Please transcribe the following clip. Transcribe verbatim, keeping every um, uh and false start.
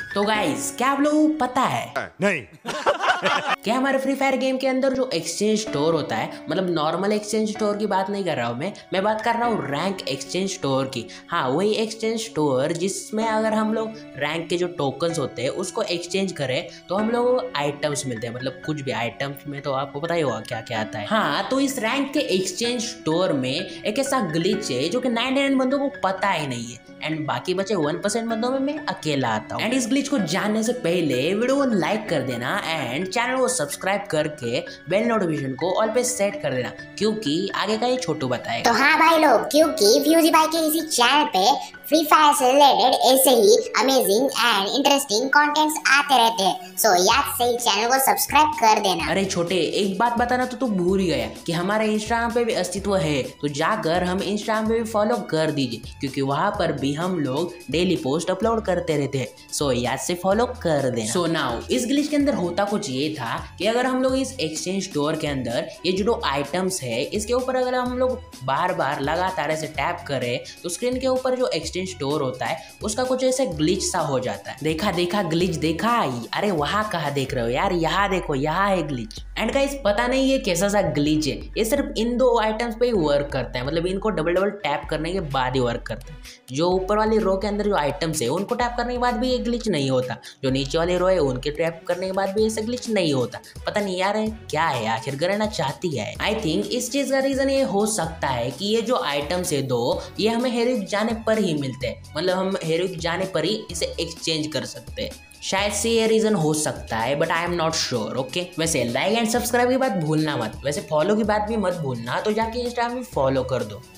तो गाइस क्या आप लोगों को पता है नहीं क्या हमारे फ्री फायर गेम के अंदर जो एक्सचेंज स्टोर होता है, मतलब नॉर्मल एक्सचेंज स्टोर की बात नहीं कर रहा हूँ मैं मैं बात कर रहा हूँ रैंक एक्सचेंज स्टोर की। हाँ, वही एक्सचेंज स्टोर जिसमें अगर हम लोग रैंक के जो टोकन्स होते हैं उसको एक्सचेंज करें तो हम लोगों को आइटम्स मिलते हैं, मतलब कुछ भी आइटम्स में तो आपको पता ही होगा क्या क्या आता है। हाँ, तो इस रैंक के एक्सचेंज स्टोर में एक ऐसा ग्लिच है जो कि नाइंटी नाइन बंदों को पता ही नहीं है एंड बाकी बचे वन परसेंट बंदों में मैं अकेला आता हूँ। एंड इस ग्लिच को जानने से पहले वीडियो को लाइक कर देना एंड चैनल को सब्सक्राइब करके बेल नोटिफिकेशन को ऑल पे सेट कर देना, क्योंकि आगे का ये छोटू बताएगा। तो हाँ भाई लोग, क्योंकि फ्यूजी भाई के इसी चैनल पे फ्री फायर से रिलेटेड ऐसे ही अमेजिंग एंड इंटरेस्टिंग कंटेंट्स आते रहते हैं, सो याद से ही चैनल को सब्सक्राइब कर देना। अरे छोटे, एक बात बताना तो तू भूल ही गया कि हमारे इंस्टाग्राम पे भी अस्तित्व है, तो जाकर हम इंस्टाग्राम पे भी फॉलो कर दीजिए, क्योंकि वहाँ पर भी हम लोग डेली पोस्ट अपलोड करते रहते हैं, सो याद से फॉलो कर देना। सो नाउ इस ग्लिच के अंदर होता कुछ ये था कि अगर हम लोग इस एक्सचेंज स्टोर के अंदर ये जो आइटम्स है इसके ऊपर अगर हम लोग बार बार लगातार ऐसे टैप करें तो स्क्रीन के ऊपर जो एक्सचेंज स्टोर होता है उसका कुछ ऐसे ग्लिच सा हो जाता है। देखा देखा ग्लिच देखा? अरे वहाँ कहाँ देख रहे हो यार, यहाँ देखो, यहाँ है ग्लिच। एंड गाइस पता नहीं ये कैसा सा ग्लिच है, ये सिर्फ इन दो आइटम्स पे ही वर्क करता है, मतलब इनको डबल डबल टैप करने के बाद ही वर्क करता है। जो ऊपर वाली रो के अंदर जो आइटम्स है उनको टैप करने के बाद भी ये ग्लिच नहीं होता, जो नीचे वाली रो है उनके टैप करने के बाद भी ऐसा ग्लिच नहीं होता। पता नहीं यार क्या है, आखिर करना चाहती है। आई थिंक इस चीज का रीजन ये हो सकता है कि ये जो आइटम्स है दो, ये हमें हेरोइक जाने पर ही मिलते हैं, मतलब हम हेरोइक जाने पर ही इसे एक्सचेंज कर सकते हैं। शायद से ये रीजन हो सकता है, but I am not sure. Okay, वैसे लाइक एंड सब्सक्राइब की बात भूलना मत, वैसे फॉलो की बात भी मत भूलना, तो जाके इंस्टाग्राम में फॉलो कर दो।